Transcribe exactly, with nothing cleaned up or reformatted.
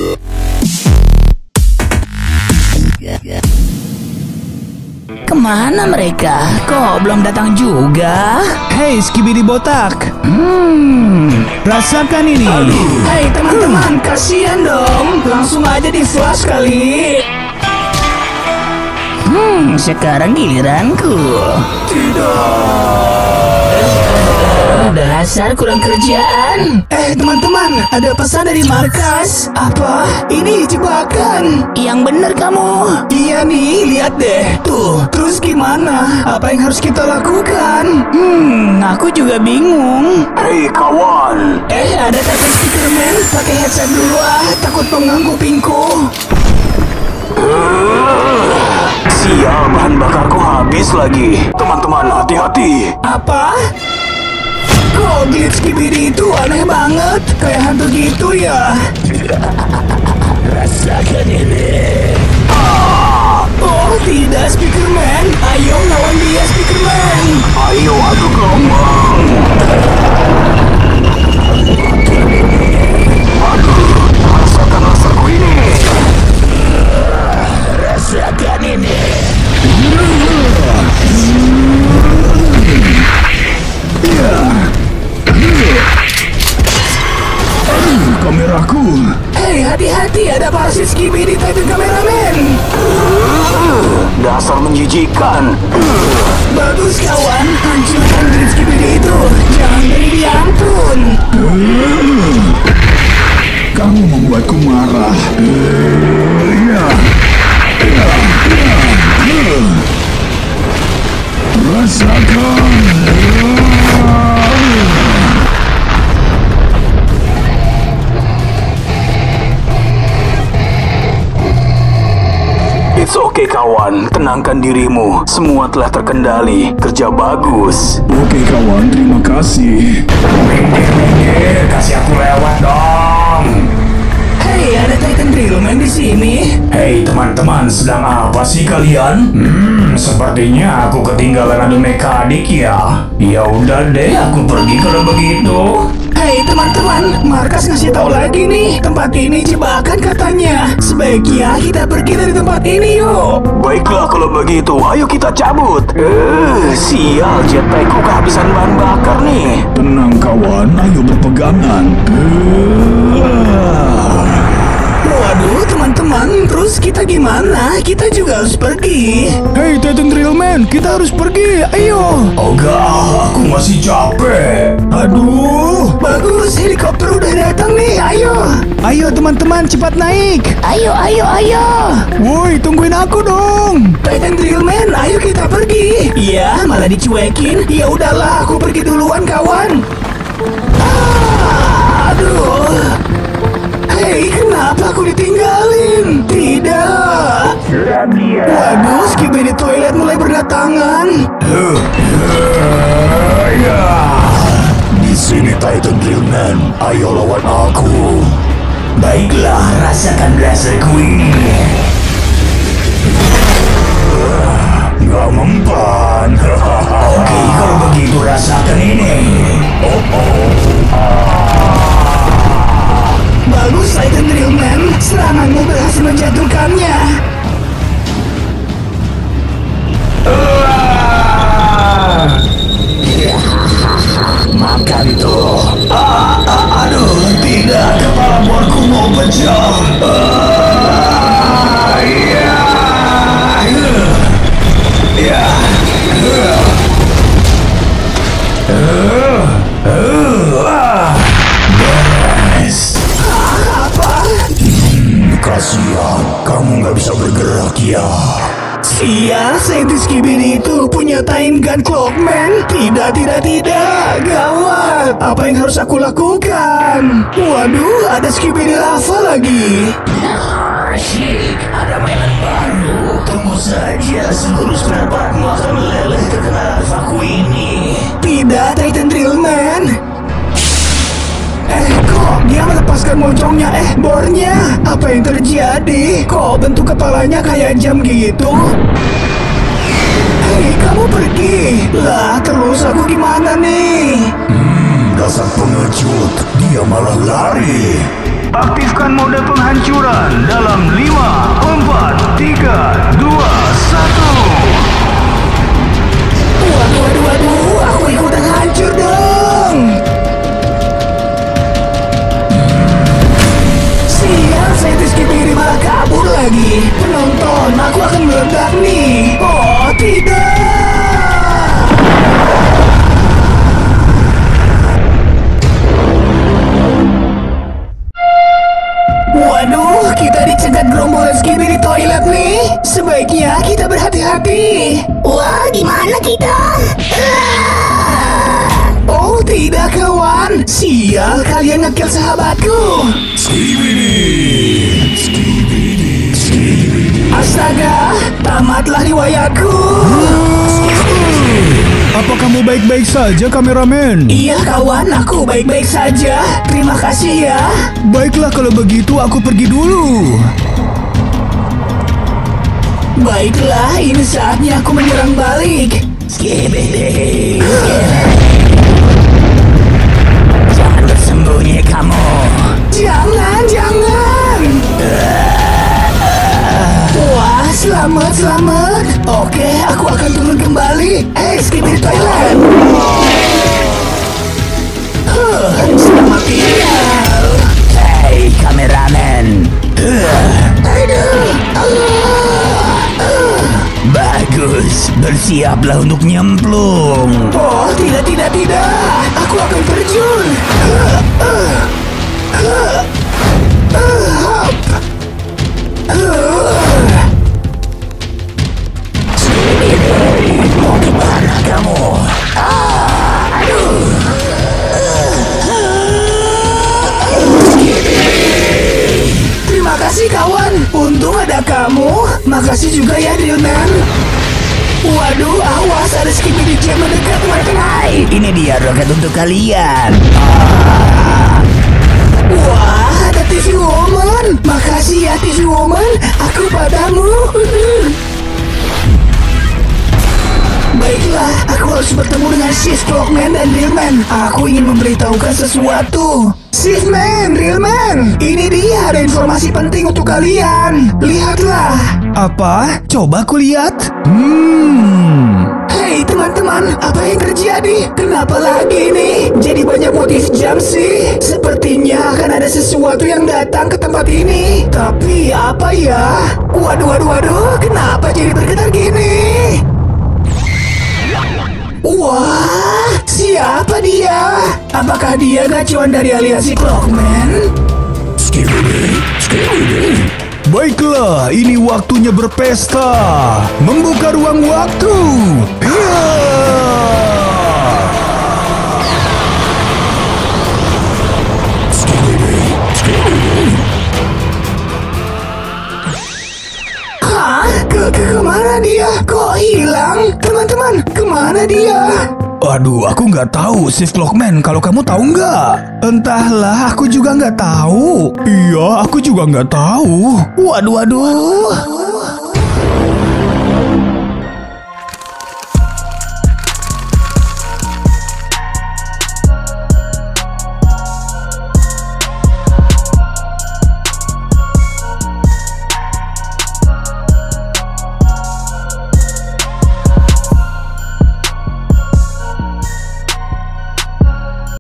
Kemana mereka? Kok belum datang juga? Hei Skibidi Botak, hmm, rasakan ini. Hei teman-teman, kasihan dong. Langsung aja di flash kali. Hmm, sekarang giliranku. Tidak. Dasar kurang kerjaan. Eh teman-teman, ada pesan dari markas. Apa? Ini jebakan. Yang bener kamu. Iya nih, lihat deh. Tuh, terus gimana? Apa yang harus kita lakukan? Hmm, aku juga bingung. Hei kawan. Eh, ada Titan Speakerman. Pakai headset dulu ah, takut mengganggu pingku. Sial, bahan bakarku habis lagi. Teman-teman, hati-hati. Apa? Kok glitch Skibidi itu aneh banget, kayak hantu gitu ya. Rasakan ini. Ah, oh tidak Speakerman, ayo lawan dia Speakerman. Ayo adu gelombang. Aduh, rasakan rasaku ini. Rasakan ini. Kameraku. Hei, hati-hati, ada parasit Skibidi Titan Kameraman. Dasar menjijikan. Bagus kawan, hancurkan glitch Skibidi itu. Jangan beri dia ampun. Kamu membuatku marah. Rasakan. It's okay kawan, tenangkan dirimu. Semua telah terkendali. Kerja bagus. Oke kawan, terima kasih. Minggir, kasih aku lewat dong. Hei, ada Titan Drillman di sini. Hei teman-teman, sedang apa sih kalian? Hmm, sepertinya aku ketinggalan adu mekanik ya. Ya udah deh, aku pergi kalau begitu. Hei teman-teman, markas ngasih tahu lagi nih, tempat ini jebakan katanya. Sebaiknya kita pergi dari tempat ini yuk. Baiklah kalau begitu, ayo kita cabut. Eh, sial, jetpackku kehabisan bahan bakar nih. Tenang kawan, ayo berpegangan. Waduh teman-teman, terus kita gimana? Kita juga harus pergi. Hei Titan Drillman, kita harus pergi, ayo. Ogah, aku masih capek. Aduh, bagus, helikopter udah datang nih, ayo. Ayo teman-teman, cepat naik. Ayo, ayo, ayo. Woi, tungguin aku dong. Titan Drillman, ayo kita pergi. Iya, malah dicuekin. Ya udahlah, aku pergi duluan kawan. Ah, aduh. Hei, kenapa aku ditinggalin? Tidak. Waduh, Skibidi toilet mulai berdatangan. Di sini Titan Drillman, ayo lawan aku. Baiklah, rasakan rasaku ini. Gak mempan. Oke, kalau begitu rasakan ini. Oh, oh. Bagus Titan Drillman, seranganmu berhasil menjatuhkannya. Makan tuh. Ah, ah, aduh, tidak, kepala borku mau pecah. Ah, ya. Ya. Uh, uh, ah. Beres. Kasihan, kamu nggak bisa bergerak ya. Iya, saintis Skibidi itu punya time gun Clockman. Tidak, tidak, tidak. Gawat. Apa yang harus aku lakukan? Waduh, ada Skibidi lava lagi. Asyik, ada mainan baru. Tunggu saja, seluruh pendapatanmu akan meleleh terkena lavaku ini. Tidak, Titan Drillman. Eh, kok dia melepaskan moncongnya? Eh, bornya. Apa yang terjadi? Kok bentuk kepalanya kayak jam gitu? Hei, kamu pergi. Lah, terus aku gimana nih? Hmm, dasar pengecut. Dia malah lari. Aktifkan mode penghancuran. Pertempuran dalam lima, empat, tiga, dua, satu. Waduh, waduh, waduh, aku ikutan hancur dong. Sial, saintis Skibidi malah kabur lagi. Penonton, aku akan meledak nih. Oh, tidak. Waduh, kita dicegat gerombolan Skibidi toilet nih. Sebaiknya kita berhati-hati. Wah, di mana kita? Oh tidak kawan, sial kalian ngekill sahabatku. Skibidi, Skibidi, Skibidi. Astaga, tamatlah riwayatku. Apa kamu baik-baik saja, kameramen? Iya kawan, aku baik-baik saja. Terima kasih ya. Baiklah kalau begitu aku pergi dulu. Baiklah, ini saatnya aku menyerang balik. Skibidi, Jangan bersembunyi kamu. jangan, jangan. Wah, selamat, selamat. Oke, aku akan turun kembali. Eh, Skibidi toilet. Huh, selamat tinggal. Hei kameramen. Aduh. Bagus, bersiaplah untuk nyemplung. Oh, tidak, tidak, tidak. Aku akan terjun. Mau kemana kamu? Terima kasih kawan. Untung ada kamu. Makasih juga ya, Drillman. Waduh, awas ada Skibidi Jam mendekat teman-teman. Hai, ini dia roket untuk kalian. Wah, ada Tissue Woman. Makasih ya, Tissue Woman. Aku padamu. Baiklah, aku harus bertemu dengan Sis, Clockman, dan Drillman. Aku ingin memberitahukan sesuatu. Sis Man, Drillman, ini dia ada informasi penting untuk kalian. Lihatlah. Apa? Coba aku lihat. Hmm. Hei teman-teman, apa yang terjadi? Kenapa lagi nih? Jadi banyak motif jam sih. Sepertinya akan ada sesuatu yang datang ke tempat ini. Tapi apa ya? Waduh, waduh, waduh, kenapa jadi bergetar gini? Wah, siapa dia? Apakah dia gacuan dari aliansi Clockman? Skibidi, Skibidi. Baiklah, ini waktunya berpesta. Membuka ruang waktu. Hiya! Skibidi, Skibidi. Hah? Ke, ke kemana dia? Kok hilang? Teman-teman, kemana dia? Aduh, aku nggak tahu, Chief Clockman. Kalau kamu tahu nggak? Entahlah, aku juga nggak tahu. Iya, aku juga nggak tahu. Waduh, waduh.